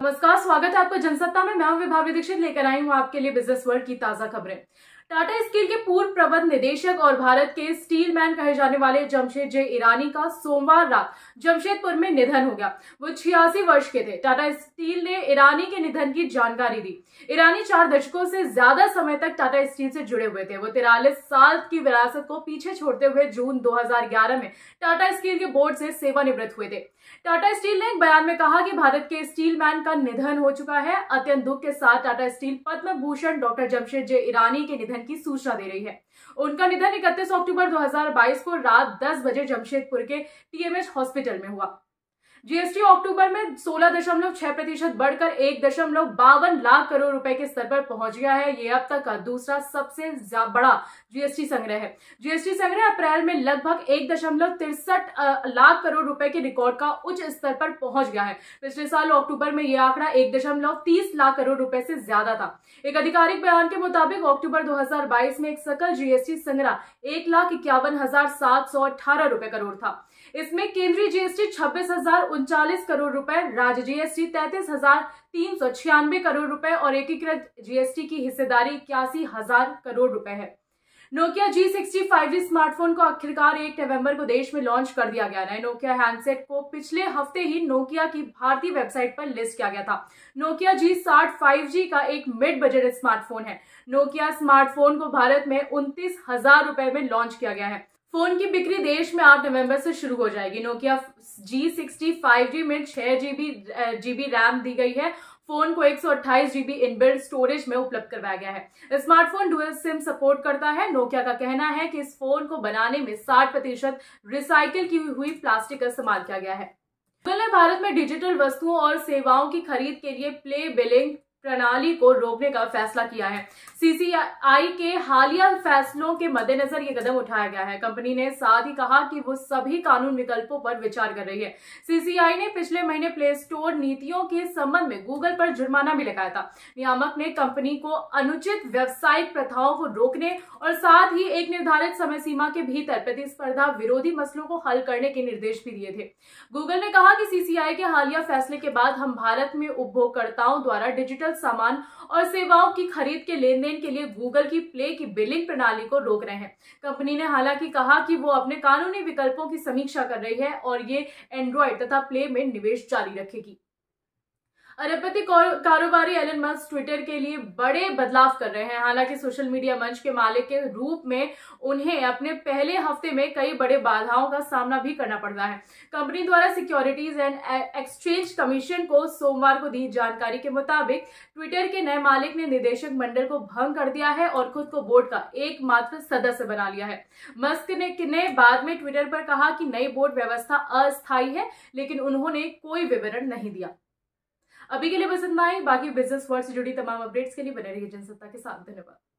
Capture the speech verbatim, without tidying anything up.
नमस्कार, स्वागत है आपका जनसत्ता में। मैं हूं विभावरी दीक्षित, लेकर आई हूं आपके लिए बिजनेस वर्ल्ड की ताजा खबरें। टाटा स्टील के पूर्व प्रबंध निदेशक और भारत के स्टील मैन कहे जाने वाले जमशेद जे ईरानी का सोमवार रात जमशेदपुर में निधन हो गया। वो छियासी वर्ष के थे। टाटा स्टील ने ईरानी के निधन की जानकारी दी। ईरानी चार दशकों से ज्यादा समय तक टाटा स्टील से जुड़े हुए थे। वो तिरालीस साल की विरासत को पीछे छोड़ते हुए जून दो हजार ग्यारह में टाटा स्टील के बोर्ड से सेवानिवृत्त हुए थे। टाटा स्टील ने एक बयान में कहा कि भारत के स्टील मैन का निधन हो चुका है। अत्यंत दुख के साथ Tata steel Padma Bhushan doctor Jamshed J Irani के निधन की सूचना दे रही है। उनका निधन इकतीस अक्टूबर दो हजार बाईस को रात दस बजे जमशेदपुर के टीएमएच हॉस्पिटल में हुआ। जीएसटी अक्टूबर में सोलह दशमलव छह प्रतिशत बढ़कर एक दशमलव बावन लाख करोड़ रुपए के स्तर पर पहुंच गया है। ये अब तक का दूसरा सबसे बड़ा जीएसटी संग्रह है। जीएसटी संग्रह अप्रैल में लगभग एक दशमलव तिरसठ लाख करोड़ रुपए के रिकॉर्ड का उच्च स्तर पर पहुंच गया है। पिछले साल अक्टूबर में यह आंकड़ा एक दशमलव तीस लाख करोड़ रुपए से ज्यादा था। एक आधिकारिक बयान के मुताबिक अक्टूबर दो हजार बाईस में एक सकल जीएसटी संग्रह एक लाख इक्यावन हजार सात सौ अठारह रुपए करोड़ था। इसमें केंद्रीय जीएसटी छब्बीस हजार उनचालीस करोड़ रुपए, राज्य जीएसटी तैंतीस हजार तीन सौ छियानवे करोड़ रुपए और एकीकृत जीएसटी की हिस्सेदारी इक्यासी हजार करोड़ रुपए है। Nokia G sixty five G smartphone को आखिरकार एक नवंबर को देश में लॉन्च कर दिया गया। नए नोकिया हैंडसेट को पिछले हफ्ते ही नोकिया की भारतीय वेबसाइट पर लिस्ट किया गया था। नोकिया जी साठ फाइव जी का एक मिड बजट स्मार्टफोन है। नोकिया स्मार्टफोन को भारत में उनतीस हजार रुपए में लॉन्च किया गया है। फोन की बिक्री देश में आठ नवंबर से शुरू हो जाएगी। Nokia G sixty five G में छह जीबी जीबी रैम दी गई है। फोन को एक सौ अट्ठाईस जीबी इनबिल्ट स्टोरेज में उपलब्ध करवाया गया है। स्मार्टफोन डुअल सिम सपोर्ट करता है। नोकिया का कहना है कि इस फोन को बनाने में साठ प्रतिशत रिसाइकिल की हुई प्लास्टिक का इस्तेमाल किया गया है। गूगल ने भारत में डिजिटल वस्तुओं और सेवाओं की खरीद के लिए प्ले बिलिंग प्रणाली को रोकने का फैसला किया है। सीसीआई के हालिया फैसलों के मद्देनजर ये कदम उठाया गया है। कंपनी ने साथ ही कहा कि वो सभी कानून विकल्पों पर विचार कर रही है। सीसीआई ने पिछले महीने प्ले स्टोर नीतियों के संबंध में गूगल पर जुर्माना भी लगाया था। नियामक ने कंपनी को अनुचित व्यावसायिक प्रथाओं को रोकने और साथ ही एक निर्धारित समय सीमा के भीतर प्रतिस्पर्धा विरोधी मसलों को हल करने के निर्देश भी दिए थे। गूगल ने कहा कि सीसीआई के हालिया फैसले के बाद हम भारत में उपभोक्ताओं द्वारा डिजिटल सामान और सेवाओं की खरीद के लेन देन के लिए गूगल की प्ले की बिलिंग प्रणाली को रोक रहे हैं। कंपनी ने हालांकि कहा कि वो अपने कानूनी विकल्पों की समीक्षा कर रही है और ये एंड्रॉयड तथा प्ले में निवेश जारी रखेगी। अरबपति कारोबारी एलन मस्क ट्विटर के लिए बड़े बदलाव कर रहे हैं। हालांकि सोशल मीडिया मंच के मालिक के रूप में उन्हें अपने पहले हफ्ते में कई बड़े बाधाओं का सामना भी करना पड़ रहा है। कंपनी द्वारा सिक्योरिटीज एंड एक्सचेंज कमीशन को सोमवार को दी जानकारी के मुताबिक ट्विटर के नए मालिक ने निदेशक मंडल को भंग कर दिया है और खुद को बोर्ड का एकमात्र सदस्य बना लिया है। मस्क ने, ने बाद में ट्विटर पर कहा कि नई बोर्ड व्यवस्था अस्थायी है, लेकिन उन्होंने कोई विवरण नहीं दिया। अभी के लिए बस इतना ही। बाकी बिजनेस वर्ल्ड से जुड़ी तमाम अपडेट्स के लिए बने रहिए जनसत्ता के साथ। धन्यवाद।